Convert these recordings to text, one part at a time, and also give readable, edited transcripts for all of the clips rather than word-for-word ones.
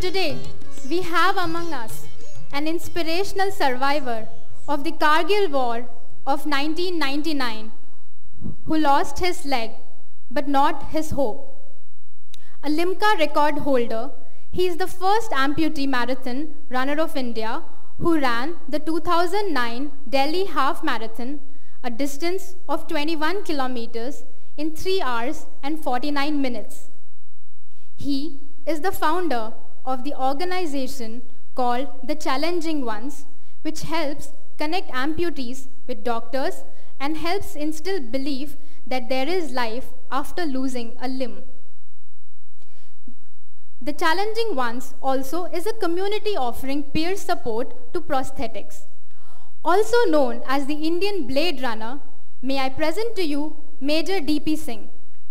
Today, we have among us an inspirational survivor of the Kargil War of 1999 who lost his leg but not his hope. A Limca record holder, he is the first amputee marathon runner of India who ran the 2009 Delhi Half Marathon, a distance of 21 kilometers in 3 hours and 49 minutes. He is the founder of the organization called The Challenging Ones, which helps connect amputees with doctors and helps instill belief that there is life after losing a limb. The Challenging Ones also is a community offering peer support to prosthetics. Also known as the Indian Blade Runner, may I present to you Major D.P. Singh.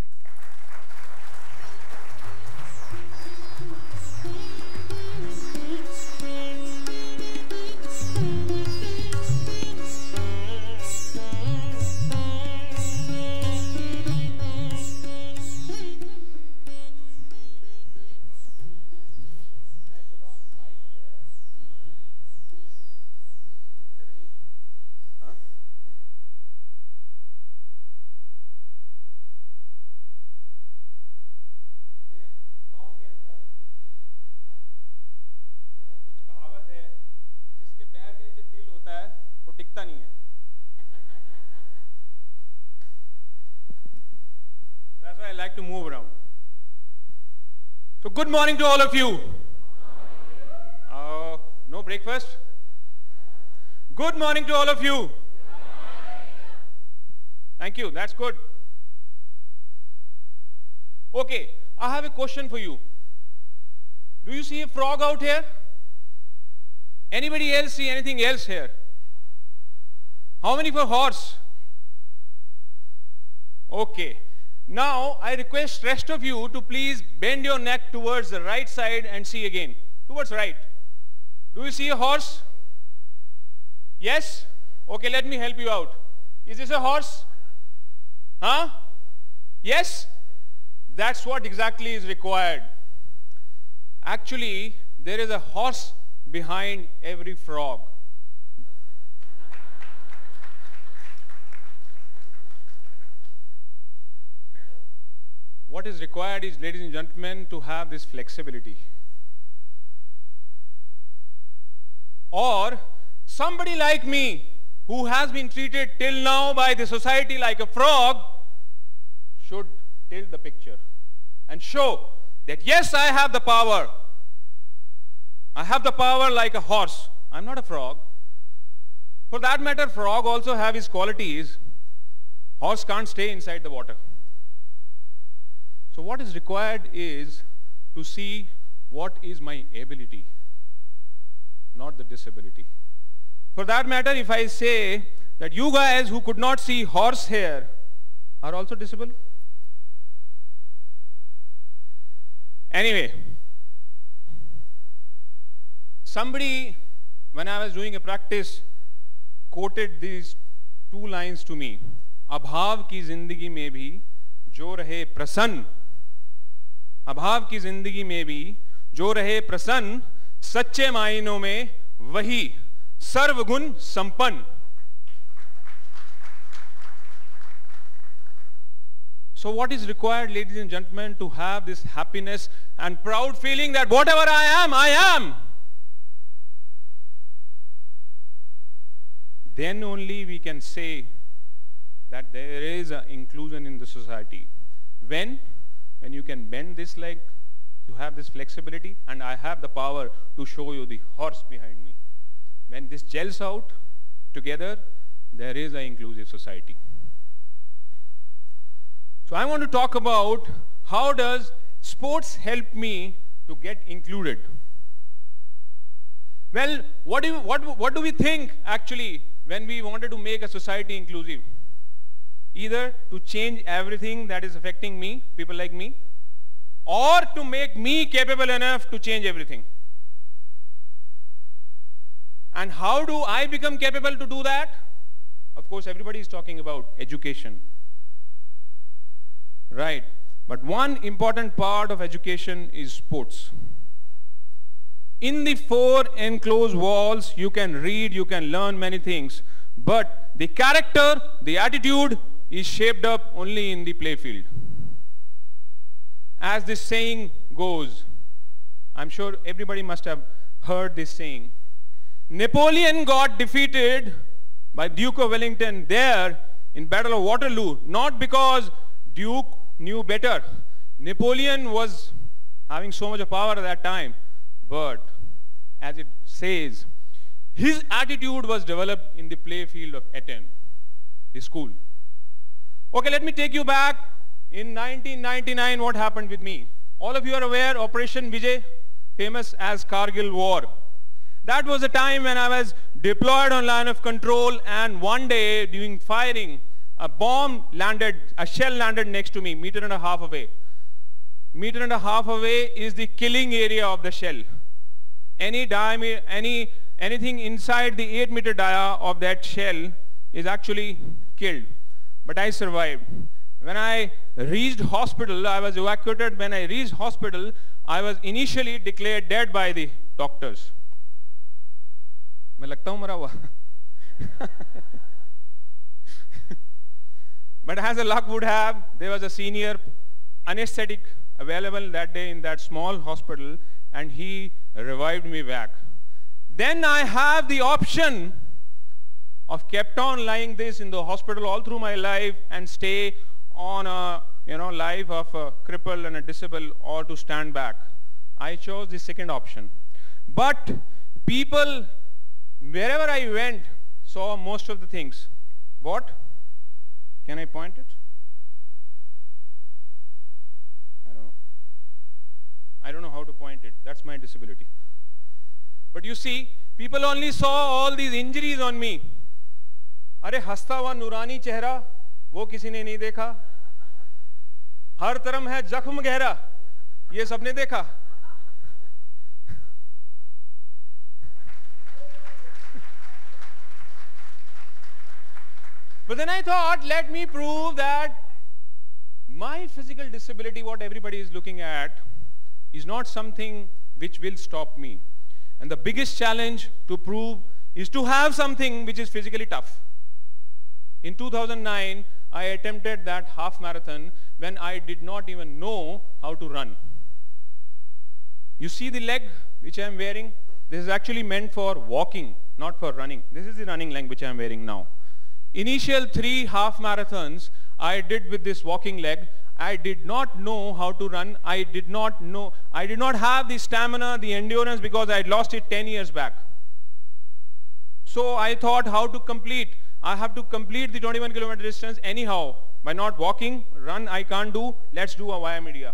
To move around. So good morning to all of you. No breakfast? Good morning to all of you. Thank you, that's good. Okay, I have a question for you. Do you see a frog out here? Anybody else see anything else here? How many for horse? Okay. Now, I request rest of you to please bend your neck towards the right side and see again. Towards right. Do you see a horse? Yes? Okay, let me help you out. Is this a horse? Huh? Yes? That's what exactly is required. Actually, there is a horse behind every frog. What is required is, ladies and gentlemen, to have this flexibility. Or somebody like me who has been treated till now by the society like a frog should tilt the picture and show that yes, I have the power. I have the power like a horse. I'm not a frog. For that matter, frog also have its qualities. Horse can't stay inside the water. So what is required is to see what is my ability, not the disability. For that matter, if I say that you guys who could not see horse hair are also disabled. Anyway, somebody, when I was doing a practice, quoted these 2 lines to me. अभाव की जिंदगी में भी जो रहे प्रसन्न, अभाव की जिंदगी में भी जो रहे प्रसन्न, सच्चे मायनों में वही सर्वगुण संपन्न. So what is required, ladies and gentlemen, to have this happiness and proud feeling that whatever I am, I am. Then only we can say that there is an inclusion in the society. When you can bend this leg, you have this flexibility, and I have the power to show you the horse behind me. When this gels out together, there is an inclusive society. So I want to talk about how does sports help me to get included. Well, what do we think actually when we wanted to make a society inclusive? Either to change everything that is affecting me, people like me, or to make me capable enough to change everything. And how do I become capable to do that? Of course, everybody is talking about education. Right. But one important part of education is sports. In the four enclosed walls, you can read, you can learn many things. But the character, the attitude is shaped up only in the playfield. As this saying goes, I'm sure everybody must have heard this saying. Napoleon got defeated by Duke of Wellington there in Battle of Waterloo, not because Duke knew better. Napoleon was having so much of power at that time, but as it says, his attitude was developed in the playfield of Eton, the school. Okay, let me take you back. In 1999, what happened with me? All of you are aware, Operation Vijay, famous as Kargil War. That was a time when I was deployed on line of control, and one day during firing, a shell landed next to me, 1.5 meters away. 1.5 meters away is the killing area of the shell. Anything inside the 8-meter dia of that shell is actually killed. But I survived. When I reached hospital, I was evacuated. When I reached hospital, I was initially declared dead by the doctors. मैं लगता हूँ मरा हुआ. But as the luck would have, there was a senior anesthetic available that day in that small hospital, and he revived me back. Then I have the option of kept on lying this in the hospital all through my life and stay on a life of a cripple and a disabled, or to stand back. I chose the second option. But people, wherever I went, saw most of the things. What? Can I point it? I don't know how to point it. That's my disability. But you see, people only saw all these injuries on me. अरे हंसता हुआ नूरानी चेहरा, वो किसी ने नहीं देखा. हर तरफ है जख्म गहरा, ये सबने देखा. But then I thought, let me prove that my physical disability, what everybody is looking at, is not something which will stop me. And the biggest challenge to prove is to have something which is physically tough. In 2009, I attempted that half marathon when I did not even know how to run. You see the leg which I am wearing? This is actually meant for walking, not for running. This is the running leg which I am wearing now. Initial 3 half marathons I did with this walking leg. I did not know how to run. I did not have the stamina, the endurance, because I had lost it 10 years back. So I thought, how to complete? I have to complete the 21-kilometer distance anyhow. By not walking, run I can't do. Let's do a via media.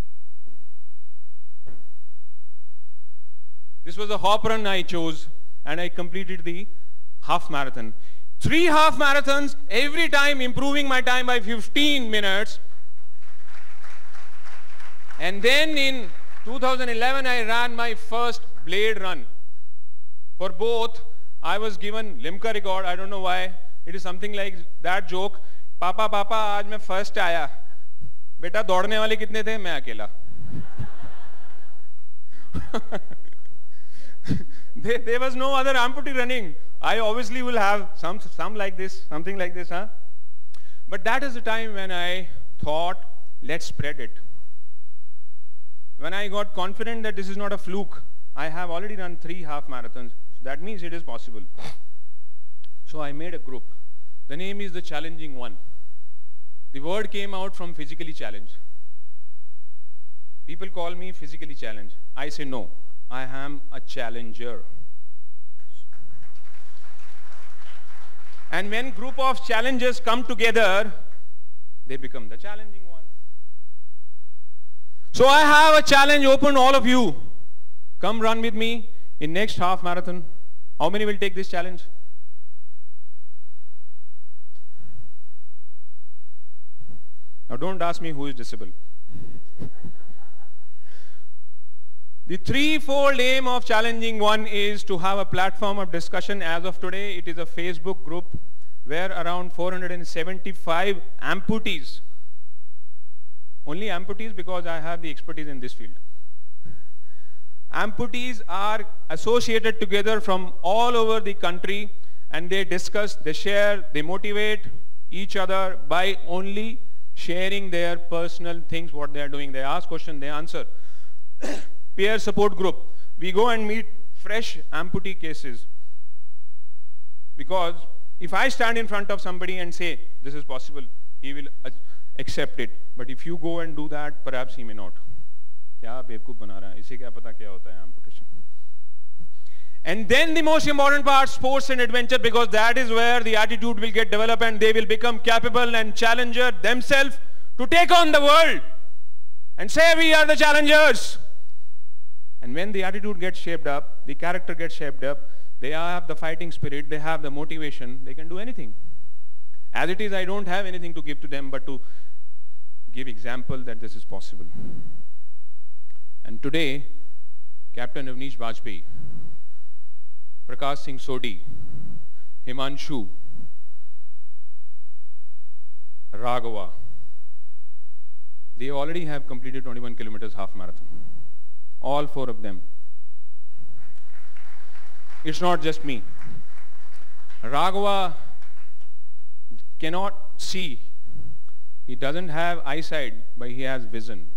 This was a hop run I chose, and I completed the half marathon. 3 half marathons, every time improving my time by 15 minutes. And then in 2011, I ran my first blade run. For both, I was given Limca record. I don't know why. It is something like that joke. Papa, Papa, आज मैं first आया. बेटा दौड़ने वाले कितने थे? मैं अकेला. There was no other amputee running. I obviously will have some like this, something like this, huh? But that is the time when I thought, let's spread it. When I got confident that this is not a fluke, I have already run 3 half marathons. That means it is possible. So I made a group. The name is The Challenging One. The word came out from physically challenged. People call me physically challenged. I say no, I am a challenger. And when group of challengers come together, they become the challenging ones. So I have a challenge open, all of you. Come run with me in next half marathon. How many will take this challenge? Now don't ask me who is disabled. The threefold aim of Challenging One is to have a platform of discussion. As of today, it is a Facebook group where around 475 amputees, only amputees because I have the expertise in this field, Amputees are associated together from all over the country, and they discuss, they share, they motivate each other by only sharing their personal things, what they are doing. They ask questions, they answer. Peer support group. We go and meet fresh amputee cases. Because if I stand in front of somebody and say, this is possible, he will accept it. But if you go and do that, perhaps he may not. क्या बेवकूफ बना रहा है, इसे क्या पता क्या होता है amputation. And then the most important part, sports and adventure, because that is where the attitude will get developed and they will become capable and challenger themselves to take on the world and say we are the challengers. And when the attitude gets shaped up, the character gets shaped up, they have the fighting spirit, they have the motivation, they can do anything. As it is, I don't have anything to give to them but to give example that this is possible. And today, Captain Avnish Bajpayee, Prakash Singh Sodhi, Himanshu, Raghava, they already have completed 21 kilometers half marathon. All 4 of them. It's not just me. Raghava cannot see. He doesn't have eyesight, but he has vision.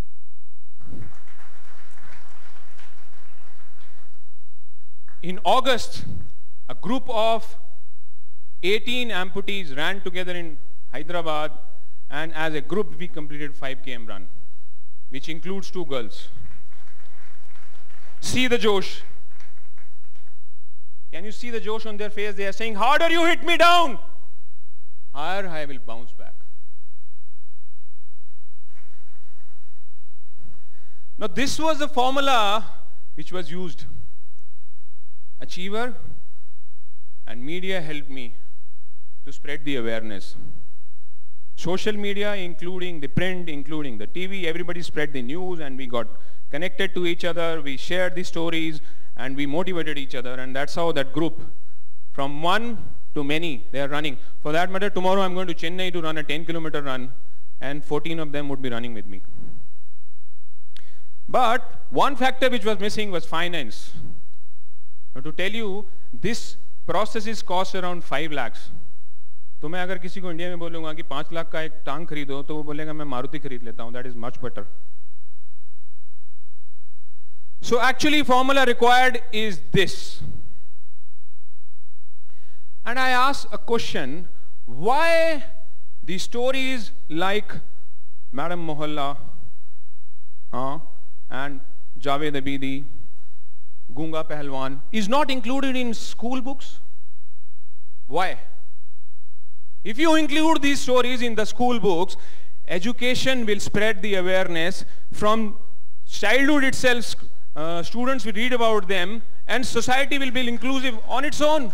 In August, a group of 18 amputees ran together in Hyderabad, and as a group we completed 5 km run, which includes 2 girls. See the Josh. Can you see the Josh on their face? They are saying, harder you hit me down, higher I will bounce back. Now this was the formula which was used. Achiever and media helped me to spread the awareness. Social media, including the print, including the TV, everybody spread the news and we got connected to each other, we shared the stories and we motivated each other, and that's how that group, from 1 to many, they are running. For that matter, tomorrow I'm going to Chennai to run a 10-kilometer run and 14 of them would be running with me. But one factor which was missing was finance. Now to tell you, this process is cost around 5 lakhs. तो मैं अगर किसी को India में बोलूँगा कि 5 लाख का एक टांग खरीदो, तो वो बोलेगा मैं मारुति खरीद लेता हूँ. That is much better. So actually formula required is this. And I ask a question, why the stories like Madam Mohalla and Javed Abidi, Gunga Pahalwan is not included in school books? Why? If you include these stories in the school books, education will spread the awareness from childhood itself. Students will read about them and society will be inclusive on its own.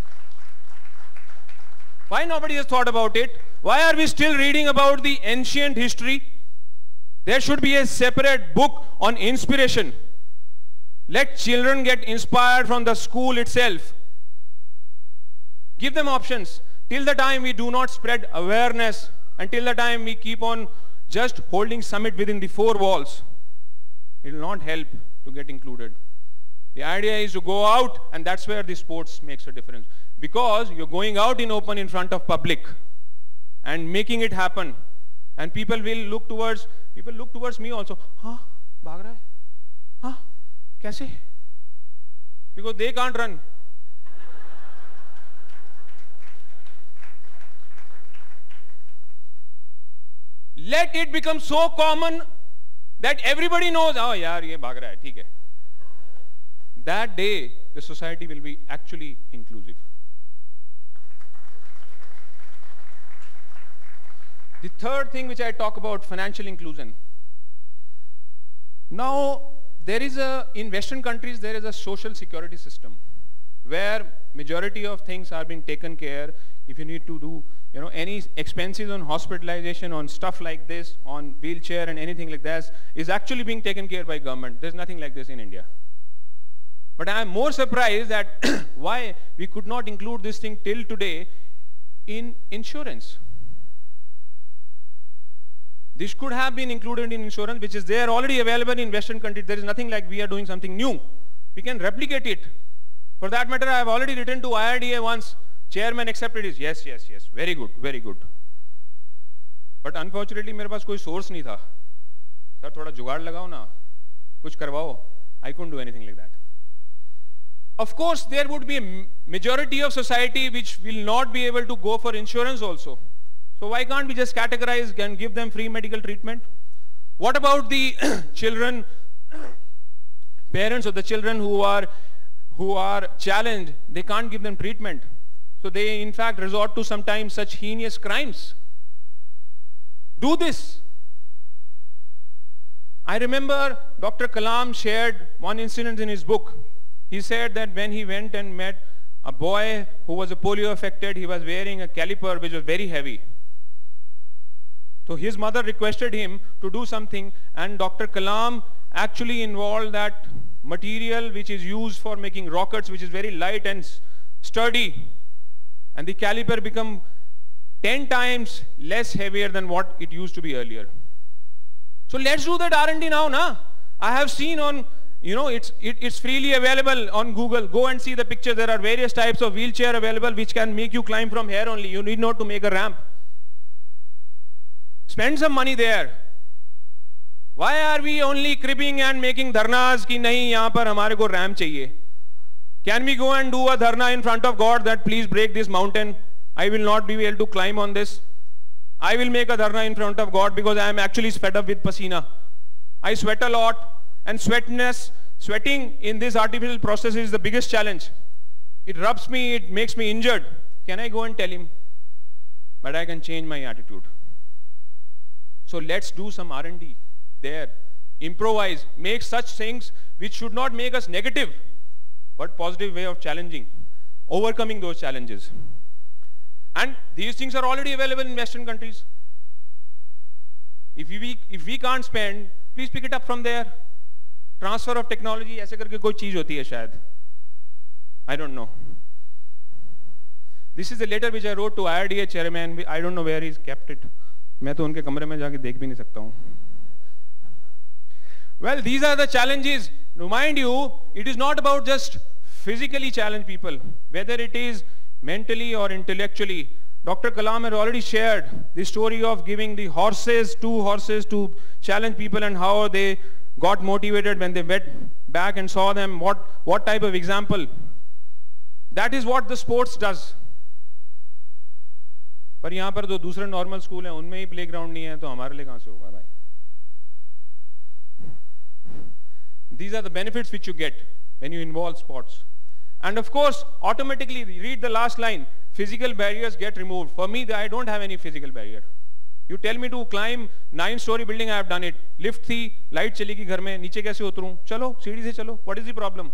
Why nobody has thought about it? Why are we still reading about the ancient history? There should be a separate book on inspiration. Let children get inspired from the school itself. Give them options. Till the time we do not spread awareness, until the time we keep on just holding summit within the 4 walls, it will not help to get included. The idea is to go out, and that's where the sports makes a difference. Because you're going out in open in front of public and making it happen. And people will look towards me also. Huh? Bhag raha hai? Huh? Kaise? Because they can't run. Let it become so common that everybody knows, oh yaar, ye bhag raha hai, theek hai. That day, the society will be actually inclusive. The third thing which I talk about, financial inclusion. Now, in Western countries, there is a social security system where majority of things are being taken care. If you need to do, any expenses on hospitalization, on stuff like this, on wheelchair and anything like that is actually being taken care by government. There's nothing like this in India. But I am more surprised that why we could not include this thing till today in insurance. This could have been included in insurance, which is there already available in Western countries. There is nothing like we are doing something new. We can replicate it. For that matter, I have already written to IRDA once. Chairman accepted it. Yes, yes, yes. Very good, very good. But unfortunately, मेरे पास कोई source नहीं था. Sir, थोड़ा जुगाड़ लगाओ ना. कुछ करवाओ. I couldn't do anything like that. Of course, there would be a majority of society which will not be able to go for insurance also. So why can't we just categorize and give them free medical treatment? What about the children, parents of the children who are challenged? They can't give them treatment. So they in fact resort to sometimes such heinous crimes. Do this. I remember Dr. Kalam shared one incident in his book. He said that when he went and met a boy who was a polio affected, he was wearing a caliper which was very heavy. So his mother requested him to do something, and Dr. Kalam actually involved that material which is used for making rockets, which is very light and sturdy, and the caliper become 10 times less heavier than what it used to be earlier. So let's do that R&D now, na? I have seen on, it's freely available on Google. Go and see the picture. There are various types of wheelchair available which can make you climb from here only. You need not to make a ramp. Spend some money there. Why are we only cribbing and making dharnas ki nahi yahan par hamare ko ramp chahiye? Can we go and do a dharna in front of God that please break this mountain? I will not be able to climb on this. I will make a dharna in front of God because I am actually fed up with pasina. I sweat a lot, and sweating in this artificial process is the biggest challenge. It rubs me, it makes me injured. Can I go and tell him? But I can change my attitude. So let's do some R&D there. Improvise, make such things which should not make us negative, but positive way of challenging, overcoming those challenges. And these things are already available in Western countries. If we can't spend, please pick it up from there. Transfer of technology, ऐसे करके कोई चीज होती है शायद. I don't know. This is the letter which I wrote to IRDA chairman. I don't know where he's kept it. मैं तो उनके कमरे में जाके देख भी नहीं सकता हूँ. Well, these are the challenges. Remind you, it is not about just physically challenged people, whether it is mentally or intellectually. Dr. Kalam had already shared the story of giving the two horses to challenge people and how they got motivated when they went back and saw them, what type of example. That is what the sports does. पर यहाँ पर जो दूसरे normal school हैं उनमें ही playground नहीं है तो हमारे लिए कहाँ से होगा भाई? These are the benefits which you get when you involve sports. And of course, automatically, read the last line, physical barriers get removed. For me, I don't have any physical barrier. You tell me to climb 9-story building, I have done it. Lift थी, light चलेगी घर में, नीचे कैसे उतरूं? चलो, सीढ़ी से चलो. What is the problem?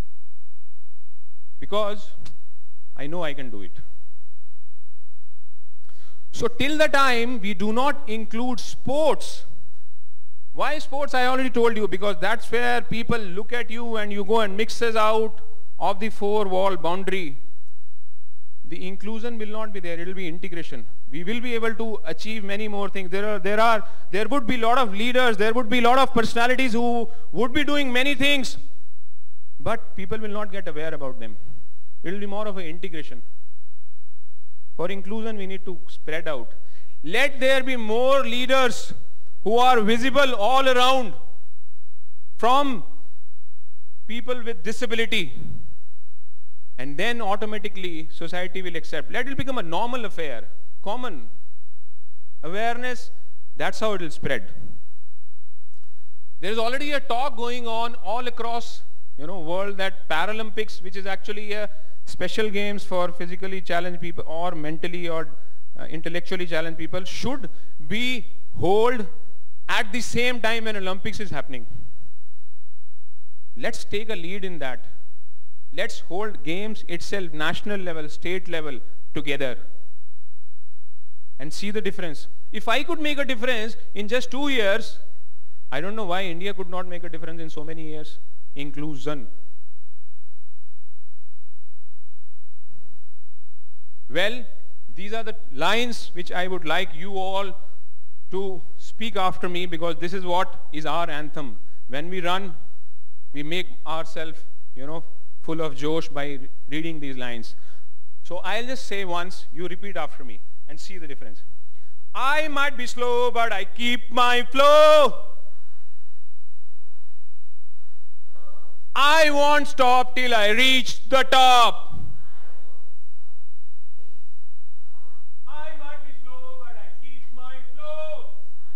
Because I know I can do it. So till the time we do not include sports. Why sports? I already told you, because that's where people look at you and you go and mixes out of the four-wall boundary. The inclusion will not be there. It will be integration. We will be able to achieve many more things. There would be a lot of leaders. There would be a lot of personalities who would be doing many things, but people will not get aware about them. It will be more of an integration. For inclusion, we need to spread out. Let there be more leaders who are visible all around, from people with disability, and then automatically society will accept. Let it become a normal affair, common awareness. That's how it will spread. There is already a talk going on all across world that Paralympics, which is actually a special games for physically challenged people or mentally or intellectually challenged people, should be held at the same time when Olympics is happening. Let's take a lead in that. Let's hold games itself, national level, state level, together and see the difference. If I could make a difference in just 2 years, I don't know why India could not make a difference in so many years. Inclusion. Well, these are the lines which I would like you all to speak after me, because this is what is our anthem. When we run, we make ourselves, full of josh by reading these lines. So I'll just say once, you repeat after me and see the difference. I might be slow, but I keep my flow. I won't stop till I reach the top. I might be slow, but I keep my flow.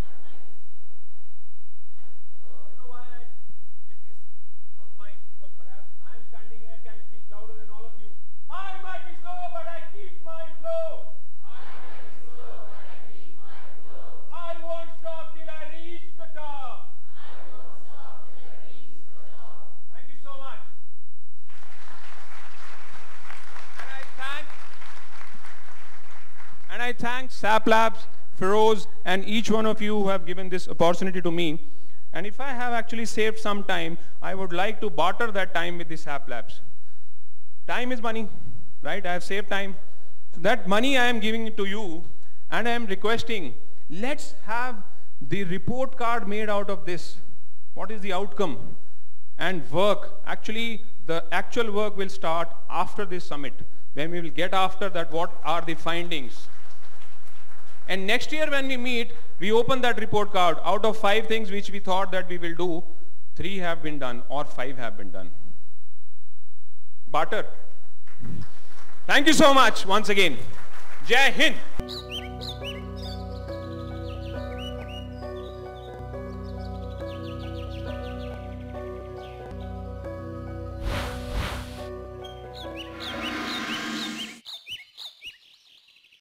You know why I did this without mic? Because perhaps I'm standing here, can speak louder than all of you. I might be slow, but I keep my flow. I won't stop till I reach the top. Thank you so much. And I thank SAP Labs, Feroz, and each one of you who have given this opportunity to me. And if I have actually saved some time, I would like to barter that time with the SAP Labs. Time is money, right? I have saved time. So that money I am giving it to you, and I am requesting, let's have the report card made out of this. What is the outcome? And work. Actually, the actual work will start after this summit, when we will get after that what are the findings. And next year when we meet, we open that report card. Out of 5 things which we thought that we will do, 3 have been done or 5 have been done. Barter. Thank you so much once again. Jai Hind.